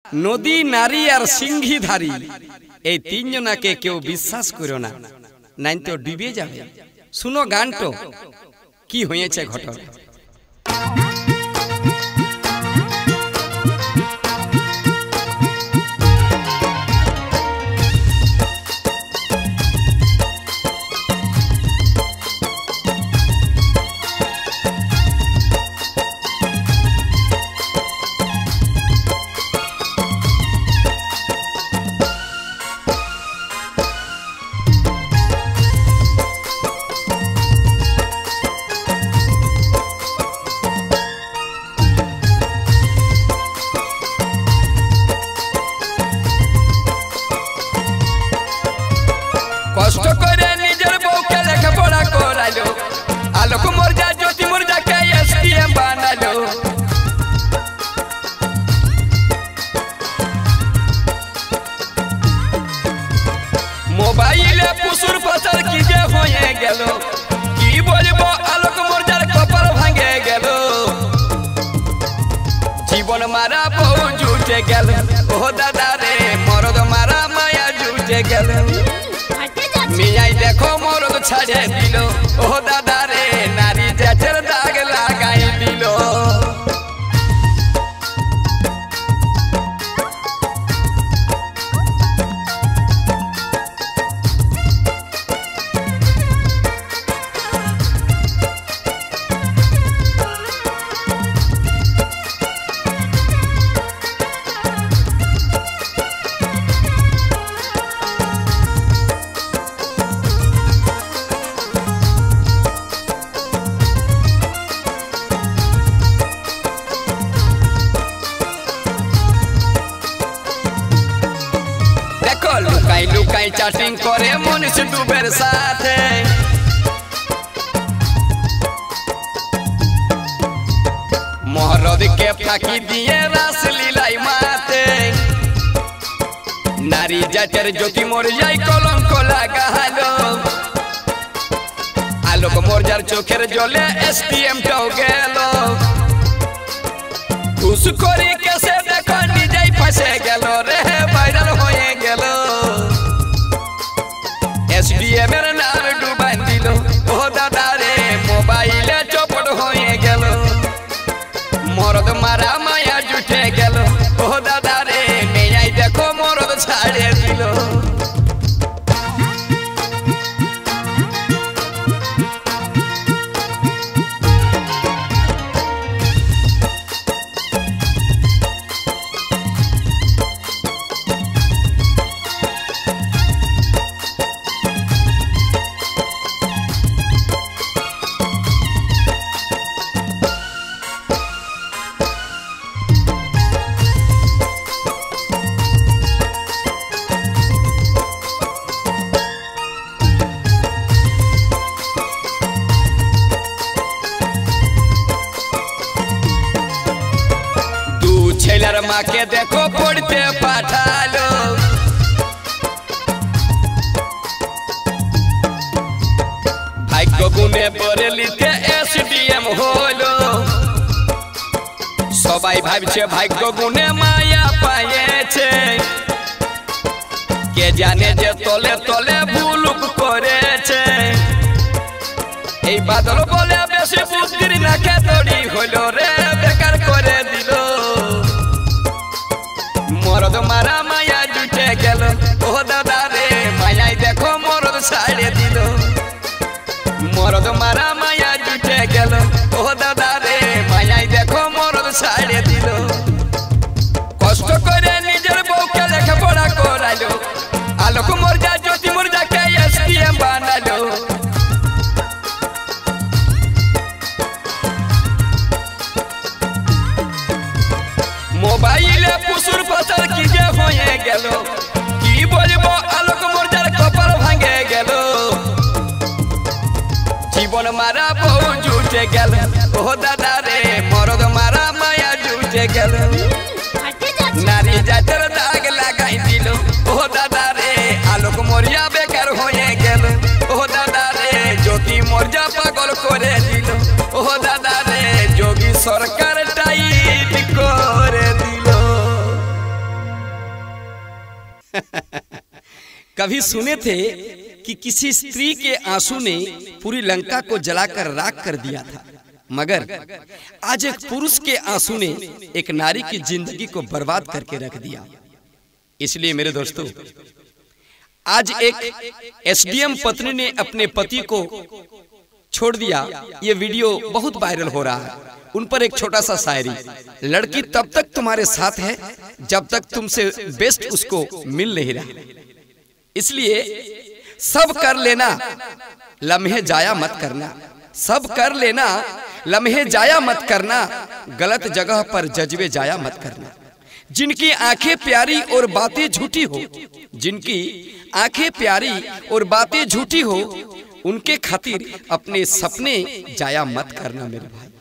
नदी नारी और सिंघी धारी এই তিনজনকে কেউ বিশ্বাস করো না, নাই তো ডুবে যাবে। শুনো গানটো কি হয়েছে ঘটনা। कष्ट करे निजर बहू के लेखापढ़ा करालो, आलोक मुर्जा ज्योति मुर्जा के एसडीएम बनालो। मोबाइल पुसुर पसर की जे होए गेलो, की बोलबो आलोक मुर्जार कपाल भांगे गेलो। जीवन मारा बहु जुटे गेलो, ओ दादा रे मरद मारा माया जुटे गेलो। मियाई देखो मरद छाड़े दिलो, ओ दादा रे नारी जाचर दाग लगाई दिलो। लुकाई लुकाई चैटिंग करे मनीष दुबेर साथे, मोहरद के फाकी दिए रास लीलाई माथे। नारी जाचर ज्योति मोर जाई कलंक लगालो, आलोक मोरजार चोखेर जले एसडीएम टाओ गेलो। खुश करी कैसे देखो निजाई फंसे गेलो रे, वायरल होए गेलो। एसडीएम एर नाम डुबाई दिलो, ओ दादा रे मोबाइल चौपट होए गेलो। मरद मारा माया जुटे गेलो, ओ दादा रे मेयाई देखो मरद छाड़े दिलो। छेलर माँ के देखो पढ़ते पाठालो, भाग्य गुने पढ़े लिखे एसडीएम होलो। सबाई भाबछे भाग्य गुने माया पाएछे, के जाने जे तले तले भूलुक करेछे। এই বাদল বলে বেশি বুদ্ধির নাকে দড়ি হইলো রে, বেকার করে দিলো। मरद मारा माया जुटे गेलो, ओ दादा रे मायाई देखो मरद छाड़े दिलो। मरद मारा माया जुटे गेलो, ओ दादा रे मायाई देखो मरद छाड़े दिलो। कष्ट करे निजर बहू के लेखापढ़ा करालो, आलोक मुर्जा ज्योति मुर्जा के एसडीएम बनालो। मोबाइल पुसुर पसर की जे होए गेलो, की बोलबो आलोक मुर्जार कपाल भांगे गेलो। जीवन मारा बहु जुटे गेलो, ओ दादा रे मरद मारा माया जुटे गेलो। नारी जाचर दाग लगाई दिलो, ओ दादा रे आलोक मोरिया बेकार होए गेलो। ओ दादा रे ज्योति मोरजा पागल करे दिलो, ओ दादा रे जोगी सरकार टाइट करे दिलो। कभी सुने थे कि किसी स्त्री के आंसू ने पूरी लंका को जलाकर राख कर दिया था, मगर आज एक पुरुष के आंसू ने एक नारी की जिंदगी को बर्बाद करके रख दिया। इसलिए मेरे दोस्तों, आज एक एसडीएम पत्नी ने अपने पति को छोड़ दिया। ये वीडियो बहुत वायरल हो रहा है। उन पर एक छोटा सा शायरी, लड़की तब तक तुम्हारे साथ है जब तक तुमसे बेस्ट उसको मिल नहीं रहा। इसलिए सब कर लेना, लम्हे जाया मत करना। सब कर लेना, लम्हे जाया मत करना। गलत जगह पर जज्बे जाया मत करना। जिनकी आंखें प्यारी और बातें झूठी हो, जिनकी आंखें प्यारी और बातें झूठी हो, उनके खातिर अपने सपने जाया मत करना मेरे भाई।